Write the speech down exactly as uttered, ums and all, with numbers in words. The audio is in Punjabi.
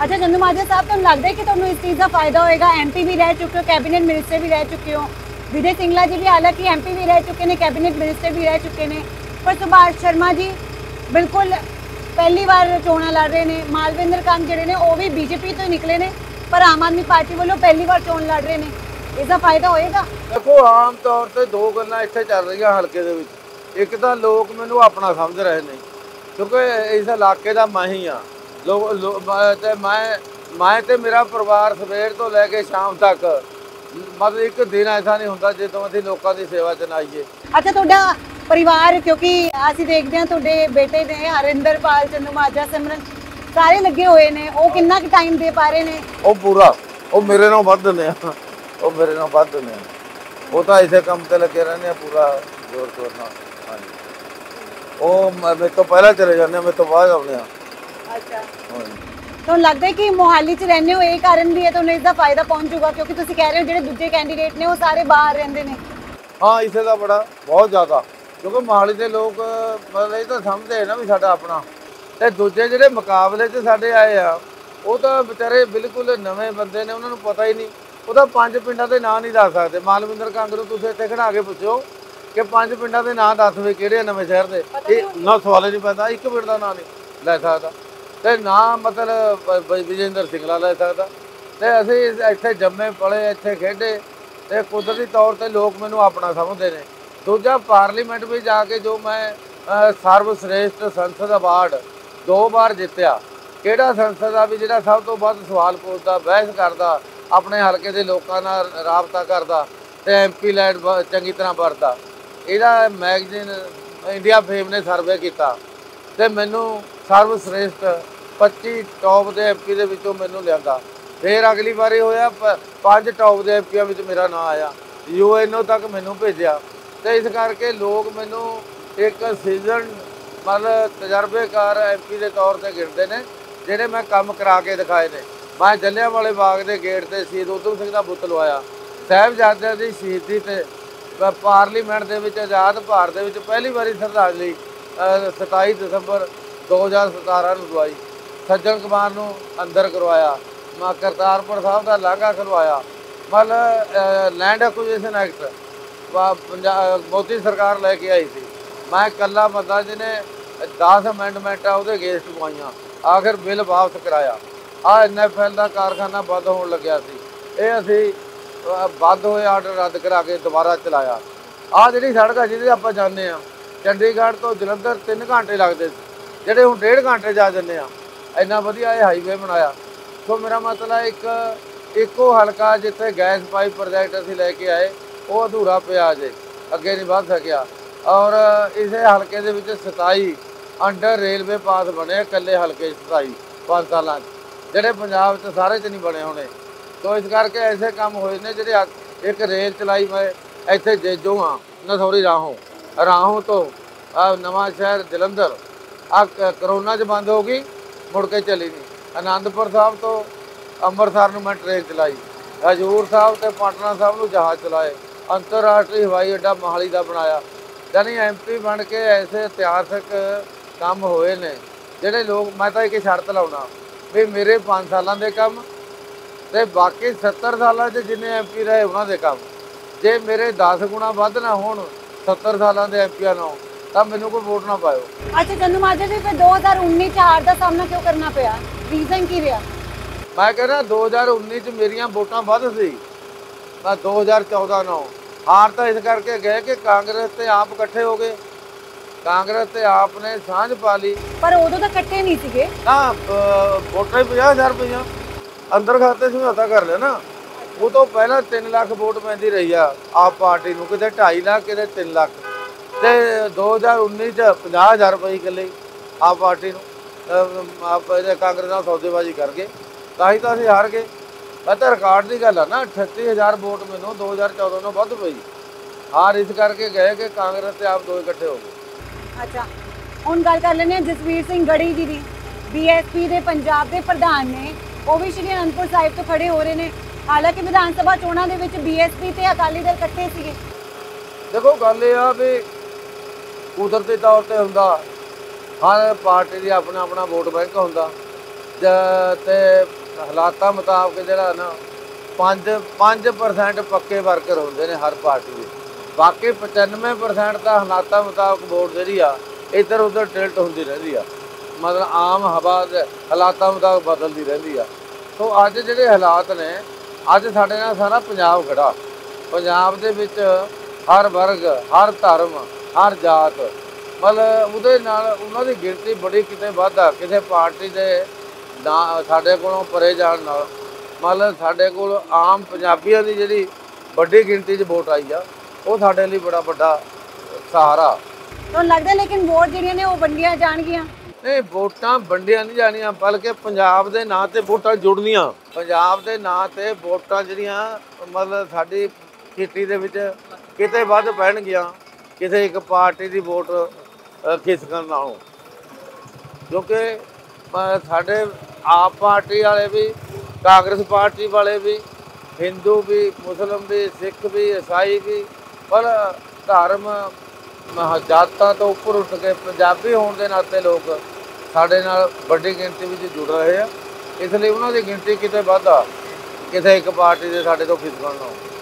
अच्छा चंदूमाजरा साहब, तुहानूं लगदा है कि तुहानूं इस चीज़ का फायदा होएगा? एमपी भी रह चुके हो, कैबिनेट मिनिस्टर भी रह चुके हो। विजय सिंगला जी भी हालांकि एमपी भी रह चुके हैं, कैबिनेट मिनिस्टर भी रह चुके हैं, पर सुभाष शर्मा जी बिल्कुल पहली बार चोणां लड़ रहे हैं। मालविंदर कंग जिहड़े ने वो भी बीजेपी तो ही निकले ने, पर आम आदमी पार्टी वालों पहली बार चोण लड़ रहे हैं। इसका फायदा होएगा? देखो, आम तौर ते दो गल्लां इत्थे चल रहीआं हलके दे विच। एक तां लोक मैनूं अपना समझ रहे ने, क्योंकि इस इलाके दा मैं ही हाँ। लोग लो, ते मैं मैं ते मेरा परिवार सवेर तो लैके शाम तक, मतलब एक दिन ऐसा नहीं हुंदा ਜਦੋਂ ਅਸੀਂ ਲੋਕਾਂ ਦੀ ਸੇਵਾ 'ਚ ਨਾ ਆਈਏ। अच्छा, ਤੁਹਾਡਾ परिवार, क्योंकि ਅਸੀਂ देखते हैं ਤੁਹਾਡੇ बेटे ने हरिंदरपाल चंदूमाजरा सिमरन ਸਾਰੇ ਲੱਗੇ ਹੋਏ ਨੇ, ਉਹ ਕਿੰਨਾ ਕੁ ਟਾਈਮ ਦੇ ਪਾ ਰਹੇ ਨੇ? ਉਹ ਪੂਰਾ, ਉਹ ਮੇਰੇ ਨਾਲੋਂ ਵੱਧ ਦਿੰਦੇ ਆ, ਉਹ ਮੇਰੇ ਨਾਲੋਂ ਵੱਧ ਦਿੰਦੇ ਆ। ਉਹ ਤਾਂ ਇਸੇ ਕੰਮ ਤੇ ਲੱਗੇ ਰਹਿੰਦੇ ਆ ਪੂਰਾ ਜ਼ੋਰ ਸ਼ੋਰ ਨਾਲ। ਹਾਂਜੀ, ਉਹ ਮੇਰੇ ਤੋਂ ਪਹਿਲਾਂ ਚਲੇ ਜਾਂਦੇ ਆ, ਮੇਰੇ ਤੋਂ ਬਾਅਦ ਆਉਂਦੇ ਆ। ਅੱਛਾ, ਤੁਹਾਨੂੰ ਲੱਗਦਾ ਹੈ ਕਿ ਮੋਹਾਲੀ 'ਚ ਰਹਿੰਦੇ ਹੋ, ਇਹ ਕਾਰਨ ਵੀ ਹੈ ਤੁਹਾਨੂੰ ਇਸ ਦਾ ਫਾਇਦਾ ਪਹੁੰਚ ਜਾਊਗਾ? ਕਿਉਂਕਿ ਤੁਸੀਂ ਕਹਿ ਰਹੇ ਹੋ ਜਿਹੜੇ ਦੂਜੇ ਕੈਂਡੀਡੇਟ ਨੇ ਉਹ ਸਾਰੇ ਬਾਹਰ ਰਹਿੰਦੇ ਨੇ। ਹਾਂ, ਇਸੇ ਦਾ ਬੜਾ ਬਹੁਤ ਜ਼ਿਆਦਾ, ਕਿਉਂਕਿ ਮੋਹਾਲੀ ਦੇ ਲੋਕ ਮਤਲਬ ਇਹ ਤਾਂ ਸਮਝਦੇ ਨਾ ਵੀ ਸਾਡਾ ਆਪਣਾ। ਤੇ ਦੂਜੇ ਜਿਹੜੇ ਮੁਕਾਬਲੇ 'ਚ ਸਾਡੇ ਆਏ ਆ, ਉਹ ਤਾਂ ਵਿਚਾਰੇ ਬਿਲਕੁਲ ਨਵੇਂ ਬੰਦੇ ਨੇ, ਉਹਨਾਂ ਨੂੰ ਪਤਾ ਹੀ ਨਹੀਂ। ਉਹ ਤਾਂ ਪੰਜ ਪਿੰਡਾਂ ਦੇ ਨਾਂ ਨਹੀਂ ਦੱਸ ਸਕਦੇ। ਮਾਲਵਿੰਦਰ ਕੰਗ ਨੂੰ ਤੁਸੀਂ ਇੱਥੇ ਖੜਾ ਕੇ ਪੁੱਛੋ ਕਿ ਪੰਜ ਪਿੰਡਾਂ ਦੇ ਨਾਂ ਦੱਸ ਵੀ ਕਿਹੜੇ ਨਵੇਂ ਸ਼ਹਿਰ ਦੇ, ਇਹ ਨਾ ਸਵਾਲ ਹੀ ਨਹੀਂ ਪੈਂਦਾ। ਇੱਕ ਪਿੰਡ ਦਾ ਨਾਂ ਨਹੀਂ ਲੈ ਸਕਦਾ, ਤੇ ਨਾ ਮਤਲਬ ਵਿਜੇਂਦਰ ਸਿੰਗਲਾ ਲੈ ਸਕਦਾ। ਤੇ ਅਸੀਂ ਇੱਥੇ ਜੰਮੇ ਪਲੇ, ਇੱਥੇ ਖੇਡੇ, ਤੇ ਕੁਦਰਤੀ ਤੌਰ ਤੇ ਲੋਕ ਮੈਨੂੰ ਆਪਣਾ ਸਮਝਦੇ ਨੇ। ਦੂਜਾ, ਪਾਰਲੀਮੈਂਟ ਵਿੱਚ ਜਾ ਕੇ ਜੋ ਮੈਂ ਸਰਵ ਸ੍ਰੇਸ਼ਟ ਸੰਸਦ ਅਵਾਰਡ ਦੋ ਵਾਰ ਜਿੱਤਿਆ। ਕਿਹੜਾ ਸੰਸਦ ਆ ਵੀ ਜਿਹੜਾ ਸਭ ਤੋਂ ਵੱਧ ਸਵਾਲ ਪੁੱਛਦਾ, ਬਹਿਸ ਕਰਦਾ, ਆਪਣੇ ਹਲਕੇ ਦੇ ਲੋਕਾਂ ਨਾਲ ਰਾਬਤਾ ਕਰਦਾ, ਤੇ ਐਮਪੀ ਲੈਂਡ ਚੰਗੀ ਤਰ੍ਹਾਂ ਵਰਤਦਾ। ਇਹਦਾ ਮੈਗਜ਼ੀਨ ਇੰਡੀਆ ਫੇਮ ਨੇ ਸਰਵੇ ਕੀਤਾ, ਤੇ ਮੈਨੂੰ ਸਰਵ ਸ੍ਰੇਸ਼ਟ ਪੱਚੀ ਟੌਪ ਦੇ ਐਮਪੀ ਦੇ ਵਿੱਚੋਂ ਮੈਨੂੰ ਲਿਆਂਦਾ। ਫਿਰ ਅਗਲੀ ਵਾਰੀ ਹੋਇਆ ਪੰਜ ਟੌਪ ਦੇ ਐਮਪੀਆਂ ਵਿੱਚ ਮੇਰਾ ਨਾਂ ਆਇਆ, ਯੂ ਐਨ ਓ ਤੱਕ ਮੈਨੂੰ ਭੇਜਿਆ। ਤੇ ਇਸ ਕਰਕੇ ਲੋਕ ਮੈਨੂੰ ਇੱਕ ਸੀਜ਼ਨ ਮਤਲਬ ਤਜਰਬੇਕਾਰ ਐਮਪੀ ਦੇ ਤੌਰ ਤੇ ਗਿਣਦੇ ਨੇ, ਜਿਹੜੇ ਮੈਂ ਕੰਮ ਕਰਾ ਕੇ ਦਿਖਾਏ ਨੇ। ਮੈਂ ਜਲਿਆਂਵਾਲੇ ਬਾਗ ਦੇ ਗੇਟ ਤੇ ਸ਼ਹੀਦ ਊਧਮ ਸਿੰਘ ਦਾ ਬੁੱਤ ਲਵਾਇਆ। ਸਾਹਿਬਜ਼ਾਦਿਆਂ ਦੀ ਸ਼ਹੀਦੀ ਤੇ ਪਾਰਲੀਮੈਂਟ ਦੇ ਵਿੱਚ, ਆਜ਼ਾਦ ਭਾਰਤ ਦੇ ਵਿੱਚ ਪਹਿਲੀ ਵਾਰੀ ਸ਼ਰਧਾਂਜਲੀ ਸਤਾਈ ਦਸੰਬਰ ਦੋ ਹਜ਼ਾਰ ਸਤਾਰਾਂ ਨੂੰ ਦਵਾਈ। ਸੱਜਣ ਕੁਮਾਰ ਨੂੰ ਅੰਦਰ ਕਰਵਾਇਆ। ਮੈਂ ਕਰਤਾਰਪੁਰ ਸਾਹਿਬ ਦਾ ਲਾਂਘਾ ਖਲਵਾਇਆ। ਮਤਲਬ land acquisition act Punjab Modi ਸਰਕਾਰ ਲੈ ਕੇ ਆਈ ਸੀ। ਮੈਂ ਇਕੱਲਾ ਬੰਦਾ ਜਿਹਨੇ ਦਸ ਅਮੈਂਡਮੈਂਟਾਂ ਉਹਦੇ ਅਗੇਂਸਟ ਪਵਾਈਆਂ, ਆਖਿਰ ਬਿੱਲ ਵਾਪਸ ਕਰਾਇਆ। ਆਹ ਐਨ ਐਫ ਐਲ ਦਾ ਕਾਰਖਾਨਾ ਬੰਦ ਹੋਣ ਲੱਗਿਆ ਸੀ, ਇਹ ਅਸੀਂ ਬੰਦ ਹੋਏ ਆਰਡਰ ਰੱਦ ਕਰਾ ਕੇ ਦੁਬਾਰਾ ਚਲਾਇਆ। ਆਹ ਜਿਹੜੀ ਸੜਕ ਆ ਜਿਹਦੇ ਆਪਾਂ ਜਾਂਦੇ ਹਾਂ, ਚੰਡੀਗੜ੍ਹ ਤੋਂ ਜਲੰਧਰ ਤਿੰਨ ਘੰਟੇ ਲੱਗਦੇ ਸੀ, ਜਿਹੜੇ ਹੁਣ ਡੇਢ ਘੰਟੇ ਜਾ ਜਾਂਦੇ ਆ। ਇੰਨਾ ਵਧੀਆ ਇਹ ਹਾਈਵੇ ਬਣਾਇਆ। ਸੋ ਮੇਰਾ ਮਤਲਬ ਇੱਕ ਇੱਕੋ ਹਲਕਾ ਜਿੱਥੇ ਗੈਸ ਪਾਈਪ ਪ੍ਰੋਜੈਕਟ ਅਸੀਂ ਲੈ ਕੇ ਆਏ, ਉਹ ਅਧੂਰਾ ਪਿਆ ਜੇ, ਅੱਗੇ ਨਹੀਂ ਵੱਧ ਸਕਿਆ। ਔਰ ਇਸੇ ਹਲਕੇ ਦੇ ਵਿੱਚ ਸਤਾਈ ਅੰਡਰ ਰੇਲਵੇ ਪਾਸ ਬਣੇ, ਇਕੱਲੇ ਹਲਕੇ ਸਤਾਈ ਪੰਜ ਸਾਲਾਂ 'ਚ, ਜਿਹੜੇ ਪੰਜਾਬ 'ਚ ਸਾਰੇ 'ਚ ਨਹੀਂ ਬਣੇ ਹੋਣੇ। ਸੋ ਇਸ ਕਰਕੇ ਐਸੇ ਕੰਮ ਹੋਏ ਨੇ ਜਿਹੜੇ, ਇੱਕ ਰੇਲ ਚਲਾਈ ਮੈਂ ਇੱਥੇ ਜੇਜੋਂ ਹਾਂ, ਨਸੌਰੀ ਰਾਹੋਂ ਰਾਹੋਂ ਤੋਂ ਨਵਾਂ ਸ਼ਹਿਰ ਜਲੰਧਰ, ਆ ਕਰੋਨਾ 'ਚ ਬੰਦ ਹੋ ਗਈ, ਮੁੜ ਕੇ ਚਲੀ ਨਹੀਂ। ਅਨੰਦਪੁਰ ਸਾਹਿਬ ਤੋਂ ਅੰਮ੍ਰਿਤਸਰ ਨੂੰ ਮੈਂ ਟ੍ਰੇਨ ਚਲਾਈ। ਹਜ਼ੂਰ ਸਾਹਿਬ ਤੇ ਪਟਨਾ ਸਾਹਿਬ ਨੂੰ ਜਹਾਜ਼ ਚਲਾਏ। ਅੰਤਰਰਾਸ਼ਟਰੀ ਹਵਾਈ ਅੱਡਾ ਮੋਹਾਲੀ ਦਾ ਬਣਾਇਆ। ਯਾਨੀ ਐਮ ਪੀ ਬਣ ਕੇ ਐਸੇ ਇਤਿਹਾਸਕ ਕੰਮ ਹੋਏ ਨੇ ਜਿਹੜੇ ਲੋਕ, ਮੈਂ ਤਾਂ ਇੱਕ ਸ਼ਰਤ ਲਾਉਣਾ ਵੀ ਮੇਰੇ ਪੰਜ ਸਾਲਾਂ ਦੇ ਕੰਮ ਤੇ ਬਾਕੀ ਸੱਤਰ ਸਾਲਾਂ 'ਚ ਜਿੰਨੇ ਐਮ ਪੀ ਰਹੇ ਉਹਨਾਂ ਦੇ ਕੰਮ, ਜੇ ਮੇਰੇ ਦਸ ਗੁਣਾ ਵੱਧ ਨਾ ਹੋਣ ਸੱਤਰ ਸਾਲਾਂ ਦੇ ਐਮ ਪੀਆਂ ਨਾਲੋਂ, ਤਾਂ ਮੈਨੂੰ ਕੋਈ ਵੋਟ ਨਾ ਪਾਇਓ। ਅੱਛਾ ਚੰਦੂਮਾਜਰਾ ਜੀ, ਫਿਰ ਦੋ ਹਜ਼ਾਰ ਉੱਨੀ 'ਚ ਹਾਰ ਦਾ ਸਾਹਮਣਾ ਕਿਉਂ ਕਰਨਾ ਪਿਆ? ਰੀਜ਼ਨ ਕੀ ਰਿਹਾ? ਮੈਂ ਕਹਿੰਦਾ ਦੋ ਹਜ਼ਾਰ ਉੱਨੀ 'ਚ ਮੇਰੀਆਂ ਵੋਟਾਂ ਵੱਧ ਸੀ, ਮੈਂ ਦੋ ਹਜ਼ਾਰ ਚੌਦਾਂ ਨੂੰ ਹਾਰ ਤਾਂ ਇਸ ਕਰਕੇ ਗਏ ਕਿ ਕਾਂਗਰਸ ਤੇ ਆਪ ਇਕੱਠੇ ਹੋ ਗਏ। ਕਾਂਗਰਸ ਤੇ ਆਪ ਨੇ ਸਾਂਝ ਪਾ ਲਈ, ਪਰ ਉਦੋਂ ਤਾਂ ਇਕੱਠੇ ਨਹੀਂ ਸੀਗੇ ਨਾ। ਵੋਟਾਂ ਹੀ ਪੰਜਾਹ ਹਜ਼ਾਰ ਰੁਪਈਆ ਅੰਦਰ ਖਾਤੇ ਸਮਝੌਤਾ ਕਰ ਲਿਆ ਨਾ। ਉਹ ਤੋਂ ਪਹਿਲਾਂ ਤਿੰਨ ਲੱਖ ਵੋਟ ਪੈਂਦੀ ਰਹੀ ਆ ਆਪ ਪਾਰਟੀ ਨੂੰ, ਕਿਤੇ ਢਾਈ ਲੱਖ ਕਿਤੇ ਤਿੰਨ ਲੱਖ। ਤੇ ਦੋ ਹਜ਼ਾਰ ਉੱਨੀ 'ਚ ਪੰਜਾਹ ਹਜ਼ਾਰ ਰੁਪਏ ਇਕੱਲੇ ਆਪ ਪਾਰਟੀ ਨੂੰ ਆਪ ਇਹਦੇ ਕਾਂਗਰਸ ਨਾਲ ਸੌਦੇਬਾਜ਼ੀ ਕਰ ਗਏ, ਤਾਂ ਹੀ ਤਾਂ ਅਸੀਂ ਹਾਰ ਗਏ। ਮੈਂ ਤਾਂ ਰਿਕਾਰਡ ਦੀ ਗੱਲ ਆ ਨਾ, ਅਠੱਤੀ ਹਜ਼ਾਰ ਵੋਟ ਮੈਨੂੰ ਦੋ ਹਜ਼ਾਰ ਚੌਦਾਂ ਨੂੰ ਵੱਧ ਪਈ। ਹਾਰ ਇਸ ਕਰਕੇ ਗਏ ਕਿ ਕਾਂਗਰਸ ਤੇ ਆਪ ਦੋ ਇਕੱਠੇ ਹੋ ਗਏ। ਅੱਛਾ, ਹੁਣ ਗੱਲ ਕਰ ਲੈਂਦੇ ਹਾਂ ਜਸਵੀਰ ਸਿੰਘ ਗੜੀ ਜੀ ਦੀ। ਬੀ ਐਸ ਪੀ ਦੇ ਪੰਜਾਬ ਦੇ ਪ੍ਰਧਾਨ ਨੇ, ਉਹ ਵੀ ਸ਼੍ਰੀ ਅਨੰਦਪੁਰ ਸਾਹਿਬ ਤੋਂ ਖੜੇ ਹੋ ਰਹੇ ਨੇ। ਹਾਲਾਂਕਿ ਵਿਧਾਨ ਸਭਾ ਚੋਣਾਂ ਦੇ ਵਿੱਚ ਬੀ ਐਸ ਪੀ ਤੇ ਅਕਾਲੀ ਦਲ ਇਕੱਠੇ ਸੀਗੇ। ਦੇਖੋ, ਗੱਲ ਇਹ ਆ ਵੀ ਕੁਦਰਤੀ ਤੌਰ ਤੇ ਹੁੰਦਾ, ਹਰ ਪਾਰਟੀ ਦੀ ਆਪਣਾ ਆਪਣਾ ਵੋਟ ਬੈਂਕ ਹੁੰਦਾ। ਜ- ਤੇ ਹਾਲਾਤਾਂ ਮੁਤਾਬਕ ਜਿਹੜਾ ਨਾ ਪੰਜ ਪੰਜ ਪਰਸੈਂਟ ਪੱਕੇ ਵਰਕਰ ਹੁੰਦੇ ਨੇ ਹਰ ਪਾਰਟੀ ਦੇ, ਬਾਕੀ ਪਚਾਨਵੇਂ ਪਰਸੈਂਟ ਤਾਂ ਹਾਲਾਤਾਂ ਮੁਤਾਬਕ ਵੋਟ ਜਿਹੜੀ ਆ ਇੱਧਰ ਉੱਧਰ ਟਿਲਟ ਹੁੰਦੀ ਰਹਿੰਦੀ ਆ, ਮਤਲਬ ਆਮ ਹਵਾ ਦੇ ਹਾਲਾਤਾਂ ਮੁਤਾਬਕ ਬਦਲਦੀ ਰਹਿੰਦੀ ਆ। ਸੋ ਅੱਜ ਜਿਹੜੇ ਹਾਲਾਤ ਨੇ, ਅੱਜ ਸਾਡੇ ਨਾਲ ਸਾਰਾ ਪੰਜਾਬ ਖੜਾ। ਪੰਜਾਬ ਦੇ ਵਿੱਚ ਹਰ ਵਰਗ, ਹਰ ਧਰਮ, ਹਰ ਜਾਤ, ਮਤਲਬ ਉਹਦੇ ਨਾਲ ਉਹਨਾਂ ਦੀ ਗਿਣਤੀ ਬੜੀ ਕਿਤੇ ਵੱਧ ਆ। ਕਿਸੇ ਪਾਰਟੀ ਦੇ ਨਾ ਸਾਡੇ ਕੋਲੋਂ ਪਰੇ ਜਾਣ ਨਾਲ ਮਤਲਬ ਸਾਡੇ ਕੋਲ ਆਮ ਪੰਜਾਬੀਆਂ ਦੀ ਜਿਹੜੀ ਵੱਡੀ ਗਿਣਤੀ 'ਚ ਵੋਟ ਆਈ ਆ, ਉਹ ਸਾਡੇ ਲਈ ਬੜਾ ਵੱਡਾ ਸਹਾਰਾ। ਤੁਹਾਨੂੰ ਲੱਗਦਾ ਲੇਕਿਨ ਵੋਟ ਜਿਹੜੀਆਂ ਨੇ ਉਹ ਵੰਡੀਆਂ ਜਾਣਗੀਆਂ? ਨਹੀਂ, ਵੋਟਾਂ ਵੰਡੀਆਂ ਨਹੀਂ ਜਾਣੀਆਂ, ਬਲਕਿ ਪੰਜਾਬ ਦੇ ਨਾਂ ਤੇ ਵੋਟਾਂ ਜੁੜਨੀਆਂ। ਪੰਜਾਬ ਦੇ ਨਾਂ ਤੇ ਵੋਟਾਂ ਜਿਹੜੀਆਂ ਮਤਲਬ ਸਾਡੀ ਖੇਤੀ ਦੇ ਵਿੱਚ ਕਿਤੇ ਵੱਧ ਪੈਣਗੀਆਂ ਕਿਸੇ ਇੱਕ ਪਾਰਟੀ ਦੀ ਵੋਟ ਖਿਸਕਣ ਨਾਲੋਂ, ਕਿਉਂਕਿ ਸਾਡੇ ਆਪ ਪਾਰਟੀ ਵਾਲੇ ਵੀ, ਕਾਂਗਰਸ ਪਾਰਟੀ ਵਾਲੇ ਵੀ, ਹਿੰਦੂ ਵੀ, ਮੁਸਲਿਮ ਵੀ, ਸਿੱਖ ਵੀ, ਈਸਾਈ ਵੀ, ਪਰ ਧਰਮ ਜਾਤਾਂ ਤੋਂ ਉੱਪਰ ਉੱਠ ਕੇ ਪੰਜਾਬੀ ਹੋਣ ਦੇ ਨਾਤੇ ਲੋਕ ਸਾਡੇ ਨਾਲ ਵੱਡੀ ਗਿਣਤੀ ਵਿੱਚ ਜੁੜ ਰਹੇ ਆ। ਇਸ ਲਈ ਉਹਨਾਂ ਦੀ ਗਿਣਤੀ ਕਿਤੇ ਵੱਧ ਆ ਕਿਸੇ ਇੱਕ ਪਾਰਟੀ ਦੇ ਸਾਡੇ ਤੋਂ ਖਿਸਕਣ ਨਾਲੋਂ।